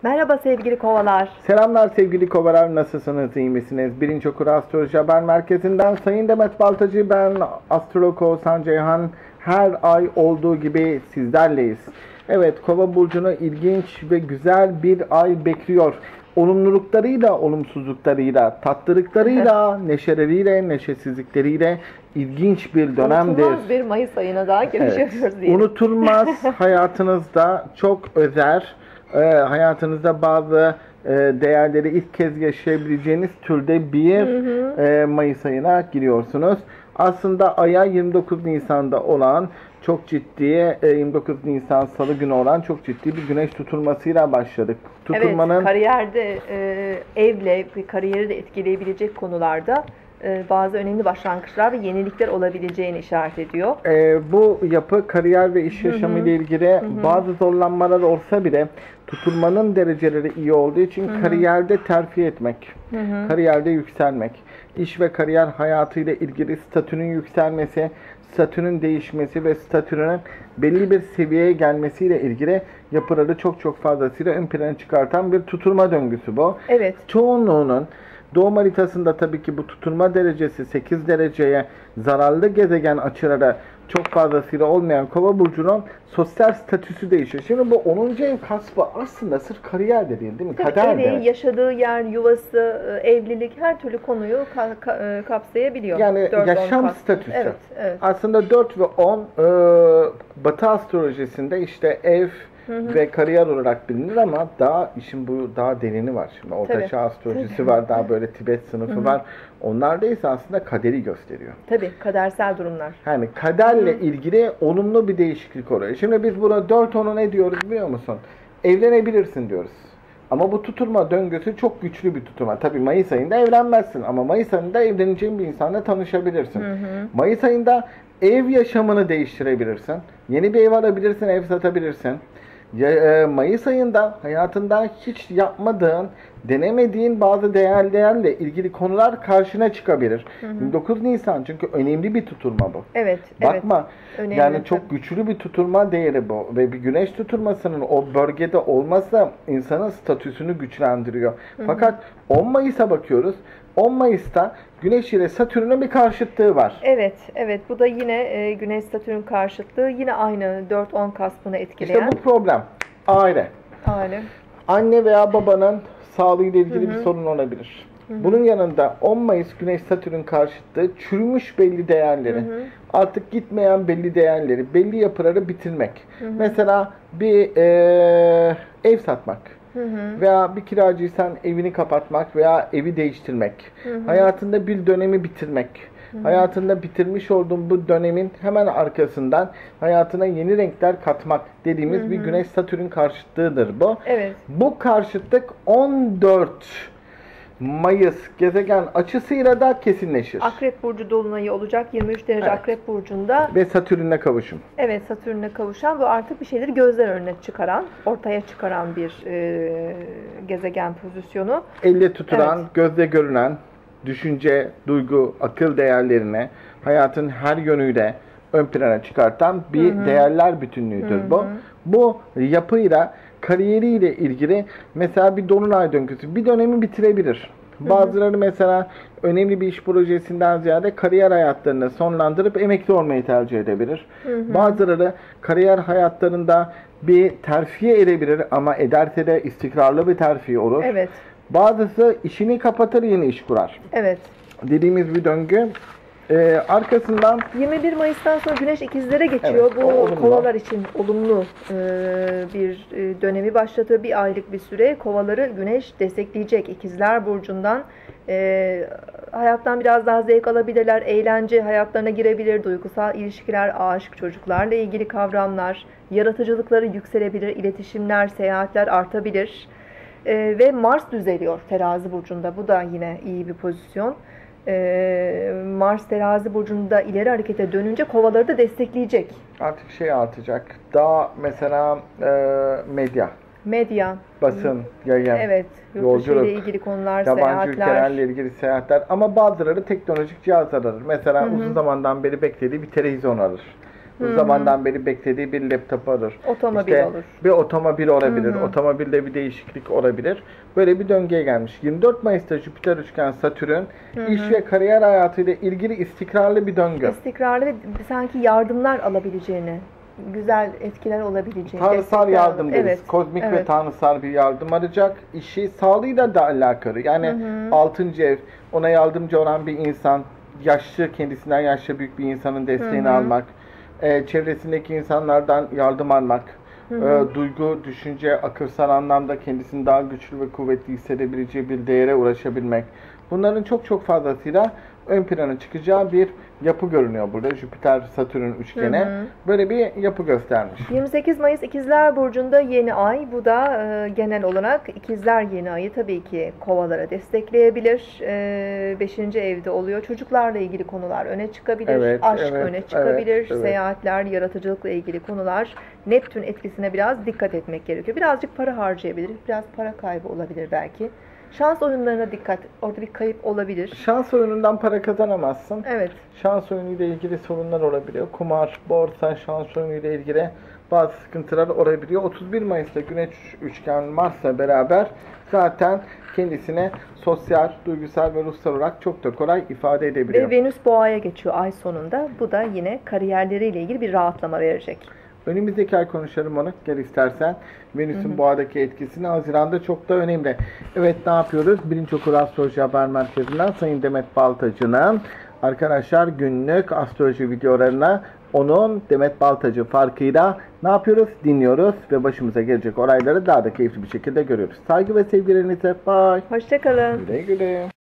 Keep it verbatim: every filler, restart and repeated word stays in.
Merhaba sevgili kovalar. Selamlar sevgili kovalar, nasılsınız, iyi misiniz? Birinci Okur Astroloji Haber Merkezi'nden Sayın Demet Baltacı, ben Astrolog Oğuzhan Ceyhan. Her ay olduğu gibi sizlerleyiz. Evet, Kova burcunu ilginç ve güzel bir ay bekliyor. Olumluluklarıyla, olumsuzluklarıyla, tatlılıklarıyla, neşeleriyle, neşesizlikleriyle ilginç bir dönemdir. Unutulmaz bir Mayıs ayına daha giriş Evet, yapıyoruz diyelim. unutulmaz, hayatınızda çok özel, e, hayatınızda bazı e, değerleri ilk kez yaşayabileceğiniz türde bir Hı hı. e, Mayıs ayına giriyorsunuz. Aslında aya yirmi dokuz Nisan'da olan çok ciddi, e, yirmi dokuz Nisan Salı günü olan çok ciddi bir güneş tutulmasıyla başladık. Tutulmanın Evet, kariyerde, e, evle ve kariyeri de etkileyebilecek konularda e, bazı önemli başlangıçlar ve yenilikler olabileceğini işaret ediyor. e, bu yapı kariyer ve iş yaşamı ile ilgili bazı zorlanmalar olsa bile tutulmanın dereceleri iyi olduğu için kariyerde terfi etmek, Hı hı. kariyerde yükselmek, iş ve kariyer hayatıyla ilgili statünün yükselmesi, statünün değişmesi ve statünün belli bir seviyeye gelmesiyle ilgili yapıları çok çok fazlasıyla ön plana çıkartan bir tutulma döngüsü bu. Evet. Çoğunluğunun doğum haritasında tabii ki bu tutulma derecesi sekiz dereceye zararlı gezegen açıları çok fazlasıyla olmayan Kova burcunun sosyal statüsü değişiyor. Şimdi bu onuncu ev kasbı aslında sırf kariyer de değil, değil mi? Tabii Kader evi, demek. yaşadığı yer, yuvası, e, evlilik, her türlü konuyu ka- ka- e, kapsayabiliyor. Yani Dört, on yaşam kas- statüsü. Evet, evet. Aslında dört ve on e, Batı astrolojisinde işte ev ve kariyer olarak bilinir ama daha işin bu daha derini var. Şimdi Orta Tabii. Çağ astrolojisi Tabii. var, daha böyle Tibet sınıfı var. Onlarda ise aslında kaderi gösteriyor. Tabii, kadersel durumlar. Yani kaderle ilgili olumlu bir değişiklik oluyor. Şimdi biz buna dört onu ne diyoruz biliyor musun? Evlenebilirsin diyoruz. Ama bu tutulma döngüsü çok güçlü bir tutulma. Tabii Mayıs ayında evlenmezsin ama Mayıs ayında evleneceğin bir insanla tanışabilirsin. Hı hı. Mayıs ayında ev yaşamını değiştirebilirsin. Yeni bir ev alabilirsin, ev satabilirsin. Ya, e, Mayıs ayında hayatında hiç yapmadığın, denemediğin bazı değerlerle ilgili konular karşına çıkabilir. yirmi dokuz Nisan çünkü önemli bir tutulma bu. Evet, Bakma, evet. Önemli, yani çok tabii. güçlü bir tutulma değeri bu ve bir güneş tutulmasının o bölgede olması insanın statüsünü güçlendiriyor. Fakat on Mayıs'a bakıyoruz. on Mayıs'ta Güneş ile Satürn'ün bir karşıtlığı var. Evet, evet. Bu da yine e, Güneş Satürn karşıtlığı, yine aynı dört on kaspını etkileyen. İşte bu problem. Aile. Aile. Anne veya babanın sağlığıyla ilgili bir sorun olabilir. Bunun yanında on Mayıs Güneş Satürn karşıtlığı çürümüş belli değerleri, artık gitmeyen belli değerleri, belli yapıları bitirmek. Mesela bir e, ev satmak. Hı hı. Veya bir kiracıysan evini kapatmak veya evi değiştirmek. Hayatında bir dönemi bitirmek. Hayatında bitirmiş olduğun bu dönemin hemen arkasından hayatına yeni renkler katmak dediğimiz bir Güneş Satürn karşıtlığıdır bu. Evet. Bu karşıtlık on dört Mayıs gezegen açısıyla da kesinleşir. Akrep Burcu dolunayı olacak. yirmi üç derece Evet. Akrep Burcu'nda. Ve Satürn'le kavuşum. Evet, Satürn'le kavuşan ve artık bir şeyleri gözler önüne çıkaran, ortaya çıkaran bir e, gezegen pozisyonu. Elle tutulan, Evet. gözle görünen düşünce, duygu, akıl değerlerine hayatın her yönüyle ön plana çıkartan bir değerler bütünlüğüdür bu. Bu yapıyla kariyeriyle ilgili mesela bir dolunay döngüsü bir dönemi bitirebilir. Bazıları mesela önemli bir iş projesinden ziyade kariyer hayatlarını sonlandırıp emekli olmayı tercih edebilir. Bazıları kariyer hayatlarında bir terfiye edebilir ama ederse de istikrarlı bir terfi olur. Evet. Bazısı işini kapatır, yeni iş kurar. Evet. Dediğimiz bir döngü. Ee, arkasından yirmi bir Mayıs'tan sonra Güneş ikizlere geçiyor. Evet, Bu o olumlu. kovalar için olumlu e, bir e, dönemi başlatıyor. Bir aylık bir süre kovaları Güneş destekleyecek. İkizler Burcu'ndan e, hayattan biraz daha zevk alabilirler. Eğlence hayatlarına girebilir. Duygusal ilişkiler, aşk, çocuklarla ilgili kavramlar, yaratıcılıkları yükselebilir. İletişimler, seyahatler artabilir. E, ve Mars düzeliyor Terazi Burcu'nda. Bu da yine iyi bir pozisyon. Ee, Mars Terazi Burcu'nda ileri harekete dönünce kovaları da destekleyecek. artık şey artacak. Daha mesela e, medya, Medya, basın, yayın, evet, yurt dışı yolculuk, ile ilgili konular, yabancı seyahatler. ülkelerle ilgili seyahatler ama bazıları teknolojik cihazlar alır. Mesela uzun zamandan beri beklediği bir televizyon alır. Uzun zamandan beri beklediği bir laptop olur. Otomobil İşte olur. bir otomobil olabilir. Hı hı. Otomobilde bir değişiklik olabilir. Böyle bir döngüye gelmiş. yirmi dört Mayıs'ta Jüpiter üçgen Satürn iş ve kariyer hayatıyla ilgili istikrarlı bir döngü. İstikrarlı ve sanki yardımlar alabileceğini, güzel etkiler olabileceğini. Tanrısal destekler yardım al- deriz. Evet. Kozmik ve evet. tanrısal bir yardım arayacak. İşi sağlığıyla da alakalı. Yani altıncı ev, ona yardımcı olan bir insan, yaşlı, kendisinden yaşlı büyük bir insanın desteğini almak, e, çevresindeki insanlardan yardım almak, e, duygu, düşünce, akılsal anlamda kendisini daha güçlü ve kuvvetli hissedebileceği bir değere ulaşabilmek. Bunların çok çok fazlasıyla ön plana çıkacağı bir yapı görünüyor burada. Jüpiter-Satürn üçgeni. Hı hı. Böyle bir yapı göstermiş. yirmi sekiz Mayıs İkizler Burcu'nda yeni ay. Bu da e, genel olarak İkizler yeni ayı tabii ki kovalara destekleyebilir. E, beşinci evde oluyor. Çocuklarla ilgili konular öne çıkabilir. Evet, Aşk evet, öne çıkabilir. evet, evet. Seyahatler, yaratıcılıkla ilgili konular. Neptün etkisine biraz dikkat etmek gerekiyor. Birazcık para harcayabilir. Biraz para kaybı olabilir belki. Şans oyunlarına dikkat. Orada bir kayıp olabilir. Şans oyunundan para kazanamazsın. Evet. Şans oyunuyla ilgili sorunlar olabiliyor. Kumar, borsa, şans oyunuyla ilgili bazı sıkıntılar olabiliyor. otuz bir Mayıs'ta Güneş üçgen Mars'la beraber zaten kendisine sosyal, duygusal ve ruhsal olarak çok da kolay ifade edebiliyor. Ve Venüs Boğa'ya geçiyor ay sonunda. Bu da yine kariyerleriyle ilgili bir rahatlama verecek. Önümüzdeki ay konuşalım onu. Gel istersen. Venüs'ün boğadaki etkisini Haziran'da çok da önemli. Evet, ne yapıyoruz? Birinci Okur Astroloji Haber Merkezi'nden Sayın Demet Baltacı'nın arkadaşlar günlük astroloji videolarına onun Demet Baltacı farkıyla ne yapıyoruz? Dinliyoruz ve başımıza gelecek olayları daha da keyifli bir şekilde görüyoruz. Saygı ve sevgilerinize. Bye. Hoşçakalın. Güle güle.